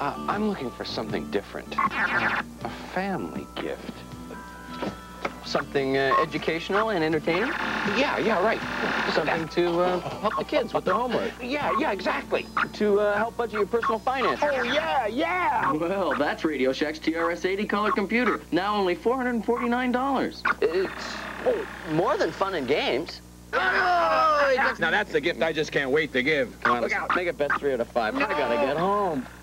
I'm looking for something different. A family gift. Something educational and entertaining? Yeah, right. Something to help the kids with their homework. Yeah, exactly. To help budget your personal finances. Oh, yeah. Well, that's Radio Shack's TRS-80 color computer. Now only $449. It's more than fun and games. Now, that's the gift I just can't wait to give. Come on, let's make it bet 3 out of 5. I gotta get home.